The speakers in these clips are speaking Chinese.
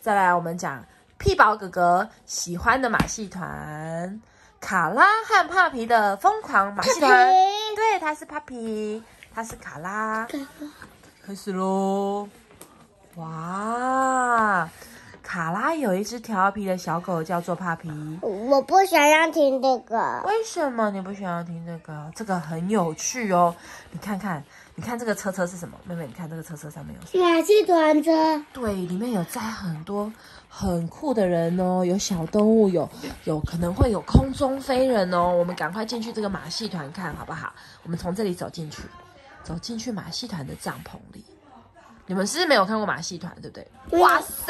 再来我们讲屁宝哥哥喜欢的马戏团，卡拉和帕皮的疯狂马戏团。对，他是帕皮，他是卡拉。开始喽！哇，卡拉有一只调皮的小狗，叫做帕皮。 我不想要听这个。 为什么你不想要听这个？这个很有趣哦！你看看，你看这个车是什么？妹妹，你看这个车上面有什么？ 马戏团车。 对，里面有载很多很酷的人哦，有小动物，有可能会有空中飞人哦。我们赶快进去这个马戏团看好不好？我们从这里走进去马戏团的帐篷里。你们是不是没有看过马戏团，对不对？哇塞！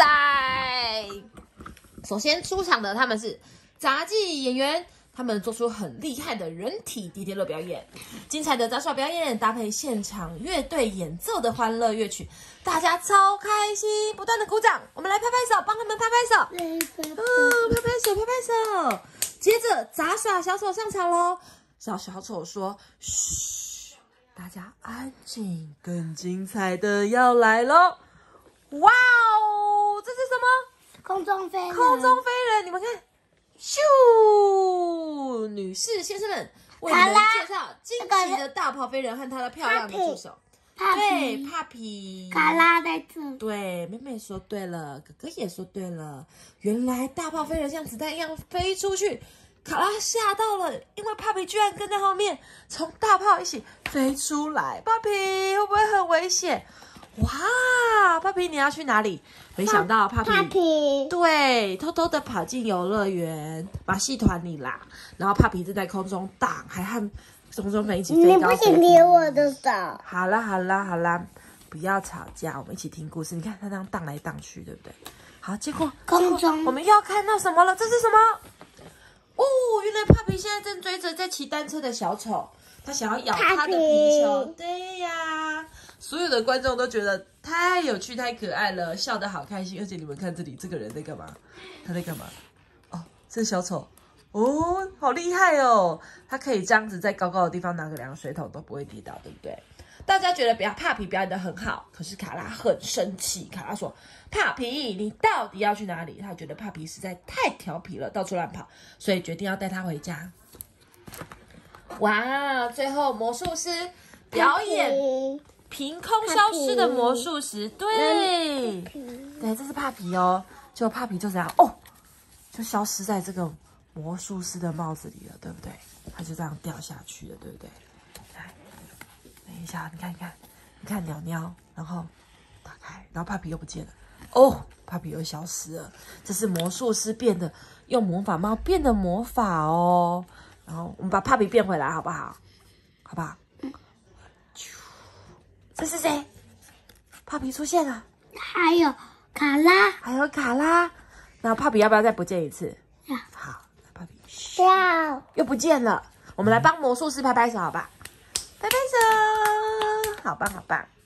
首先出场的他们是杂技演员，他们做出很厉害的人体迪迦表演，精彩的杂耍表演搭配现场乐队演奏的欢乐乐曲，大家超开心，不断的鼓掌。我们来拍拍手，帮他们拍拍手。拍拍手，拍拍手。接着杂耍小丑上场咯。小丑说：“嘘。”大家安静，更精彩的要来咯！哇哦，这是什么？ 空中飞人。 空中飞人，你们看，咻！女士、先生们，为你们介绍惊奇的大炮飞人和他的漂亮的助手。对，帕皮。 卡拉在这。 对，妹妹说对了，哥哥也说对了。原来大炮飞人像子弹一样飞出去。卡拉吓到了，因为帕皮居然跟在后面，从大炮一起飞出来。帕皮会不会很危险？哇，帕皮你要去哪里？没想到帕皮对，偷偷的跑进游乐园马戏团里啦。然后帕皮就在空中荡，还和空中飞一起飞高飞低。 你不行捏我的手。 好啦，不要吵架，我们一起听故事。你看他这样荡来荡去，对不对？好，结果空中我们又要看到什么了？这是什么？哦，原来帕皮现在正追着在骑单车的小丑，他想要咬他的皮球。对呀，所有的观众都觉得太有趣、太可爱了，笑得好开心。而且你们看这里，这个人在干嘛？他在干嘛？哦，这是小丑。哦，好厉害哦！他可以这样子在高高的地方拿个2个水桶都不会跌倒，对不对？大家觉得帕皮表演得很好，可是卡拉很生气。卡拉说：“帕皮，你到底要去哪里？”他觉得帕皮实在太调皮了，到处乱跑，所以决定要带他回家。哇！最后魔术师表演凭空消失的魔术师，对，这是帕皮哦。结果帕皮就这样就消失在这个魔术师的帽子里了，对不对？他就这样掉下去了，对不对？等一下，你看鸟鸟，然后打开，然后帕皮又不见了。帕皮又消失了。这是魔术师用魔法帽变的魔法哦。然后我们把帕皮变回来，好不好？好不好？这是谁？帕皮出现了。 还有卡拉。 然后帕皮要不要再不见一次？好，帕皮又不见了。我们来帮魔术师拍拍手，好吧？拍拍手，好棒好棒。